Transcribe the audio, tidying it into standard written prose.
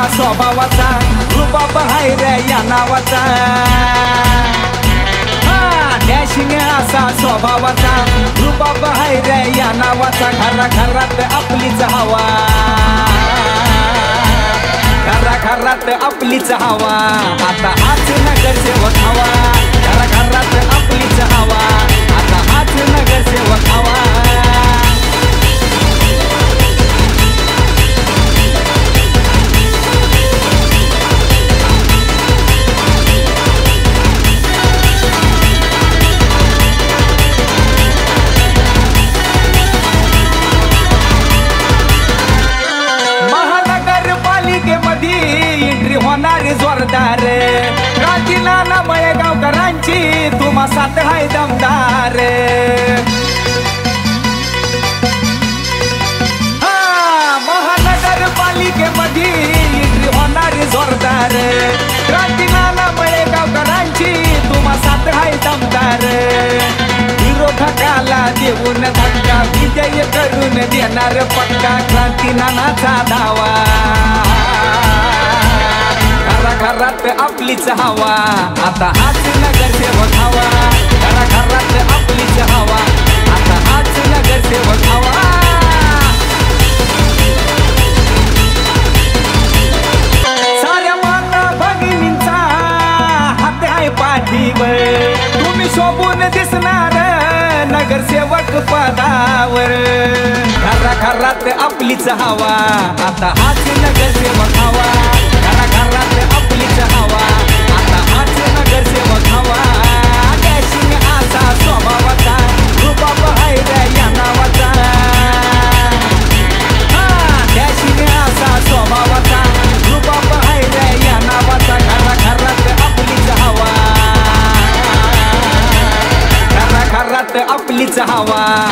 असा स्वभावाचा, रुबाब हाय रे या नावाचा। डॅशिंग असा स्वभावाचा, रुबाब हाय रे या नावाचा। घराघरात आपलीच हवा, घराघरात आपलीच हवा। आता हाच नगरसेवक हवा, घराघरात आपलीच हवा। आता हाच नगरसेवक हवा। होणारी जोरदार क्रांतीनाना मयेगावकरांची तुम्हा साथ हाय दमदार। महानगरपालिकेमध्ये एंट्री होणारी जोरदार क्रांतीनाना मयेगावकरांची तुम्हा साथ हाय दमदार। विरोधकाला देऊन धक्का विजय करून देणार पक्का क्रांतीनानाचा धावा। घराघरात आपलीच हवा, आता हाच नगरसेवक हवा। घराघरात आपलीच हवा, आता हाच नगरसेवक हवा। साऱ्या माता भगिनींचा हात आहे पाठीवर, तुम्ही शोभून दिसणार नगरसेवक पदावर। घराघरात आपलीच हवा, आता हाच नगरसेवक हवा। घराघरात आपलीच हवा, आता हाच नगरसेवक हवा। डॅशिंग असा स्वभावाचा, रुबाब हाय रे या नावाचा। डॅशिंग असा स्वभावाचा, रुबाब हाय रे या नावाचा। घराघरात आपलीच हवा, घराघरात आपलीच हवा।